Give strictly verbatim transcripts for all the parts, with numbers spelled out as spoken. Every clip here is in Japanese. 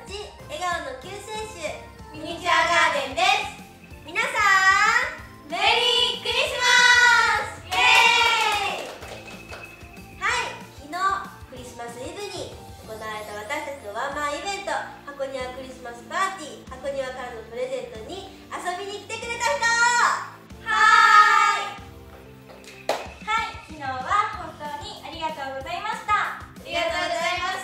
ち笑顔の救世主ミニチュアガーデンです。皆さんメリークリスマス。イエーイ。はい、昨日クリスマスイブに行われた私たちのワンマンイベント、箱庭クリスマスパーティー、箱庭からのプレゼントに遊びに来てくれた人。はーい。 はい、昨日は本当にありがとうございました。 ありがとうございました。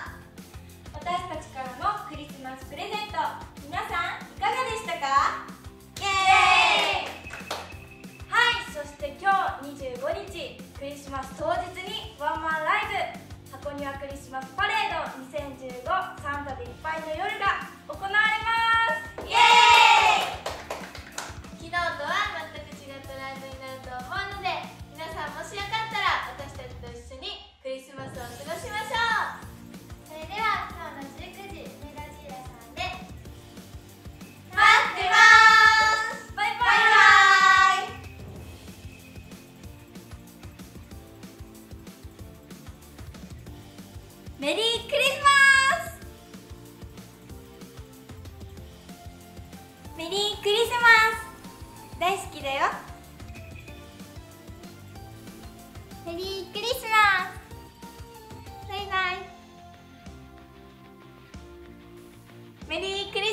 私たちからのクリスマスプレゼント、皆さんいかがでしたか？ イエーイ。 はい、そして今日にじゅうごにちクリスマス当日にワンマンライブ箱庭クリスマスパレードにせんじゅうごサンタでいっぱいの夜が行われます。 イエーイ。 昨日とは全く違ったライブになると思うので、皆さんもしよかったら私たちと一緒にクリスマスを過ごしましょう。それでは今日のじゅうくじメガジーラさんで待ってます。 バイバイ。 バイバイ。 メリークリスマス。メリークリスマス大好きだよ。メリークリスマスバイバイ。メリークリスマス